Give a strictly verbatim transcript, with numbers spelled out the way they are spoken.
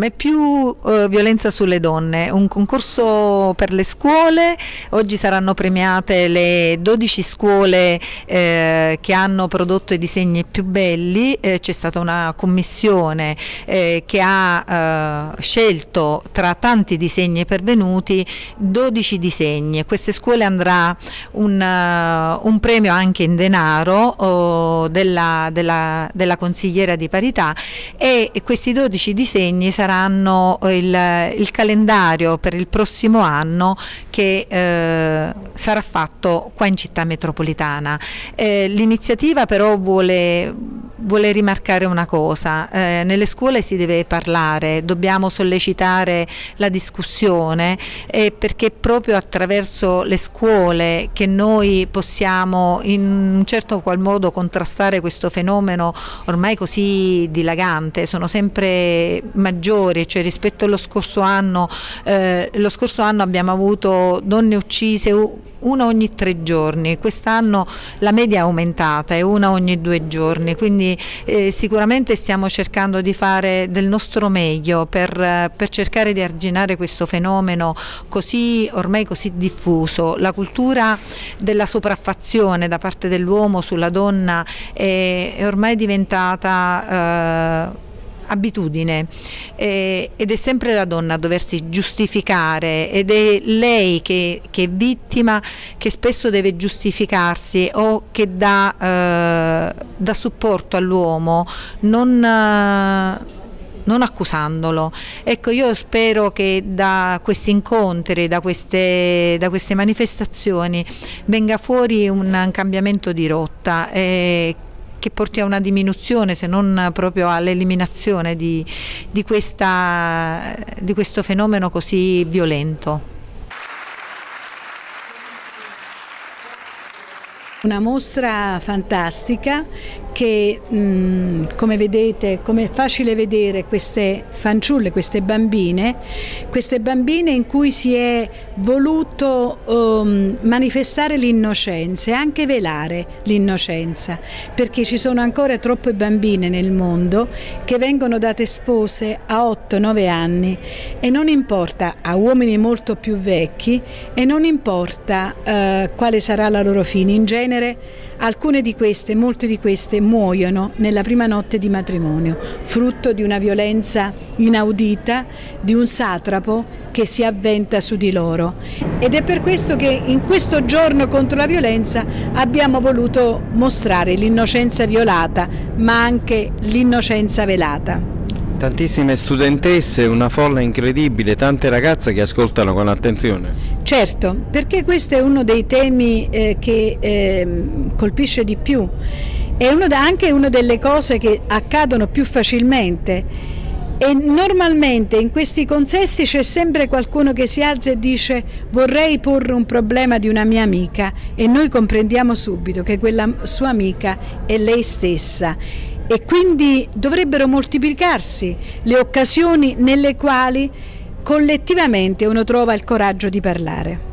mai più eh, violenza sulle donne, un concorso per le scuole. Oggi saranno premiate le dodici scuole eh, che hanno prodotto i disegni più belli. Eh, c'è stata una commissione eh, che ha eh, scelto tra tanti disegni pervenuti dodici disegni, e queste scuole andrà un, uh, un premio anche in denaro oh, della, della, della consigliera di parità, e, e questi dodici disegni saranno il, il calendario per il prossimo anno che eh, sarà fatto qua in città metropolitana. Eh, l'iniziativa però vuole, vuole rimarcare una cosa: eh, nelle scuole si deve parlare, dobbiamo sollecitare la discussione, eh, perché proprio attraverso le scuole che noi possiamo in un certo qual modo contrastare questo fenomeno ormai così dilagante. Sono sempre maggiori, cioè rispetto allo scorso anno, eh, lo scorso anno abbiamo avuto donne uccise una ogni tre giorni, quest'anno la media è aumentata, è una ogni due giorni, quindi eh, sicuramente stiamo cercando di fare del nostro meglio per, per cercare di arginare questo fenomeno così ormai così diffuso. La cultura della sopraffazione da parte dell'uomo sulla donna è, è ormai diventata eh, abitudine, eh, ed è sempre la donna a doversi giustificare, ed è lei che, che è vittima, che spesso deve giustificarsi o che dà, eh, dà supporto all'uomo, non, eh, non accusandolo. Ecco, io spero che da questi incontri, da queste, da queste manifestazioni venga fuori un cambiamento di rotta, eh, che porti a una diminuzione, se non proprio all'eliminazione di, di, questa, di questo fenomeno così violento. Una mostra fantastica che, mh, come vedete, come è facile vedere, queste fanciulle, queste bambine, queste bambine in cui si è voluto um, manifestare l'innocenza e anche velare l'innocenza, perché ci sono ancora troppe bambine nel mondo che vengono date spose a otto nove anni, e non importa, a uomini molto più vecchi, e non importa uh, quale sarà la loro fine. In genere alcune di queste, molte di queste muoiono nella prima notte di matrimonio, frutto di una violenza inaudita, di un satrapo che si avventa su di loro. Ed è per questo che in questo giorno contro la violenza abbiamo voluto mostrare l'innocenza violata, ma anche l'innocenza velata. Tantissime studentesse, una folla incredibile, tante ragazze che ascoltano con attenzione. Certo, perché questo è uno dei temi eh, che eh, colpisce di più, è uno da, anche una delle cose che accadono più facilmente, e normalmente in questi consessi c'è sempre qualcuno che si alza e dice: vorrei porre un problema di una mia amica, e noi comprendiamo subito che quella sua amica è lei stessa. E quindi dovrebbero moltiplicarsi le occasioni nelle quali collettivamente uno trova il coraggio di parlare.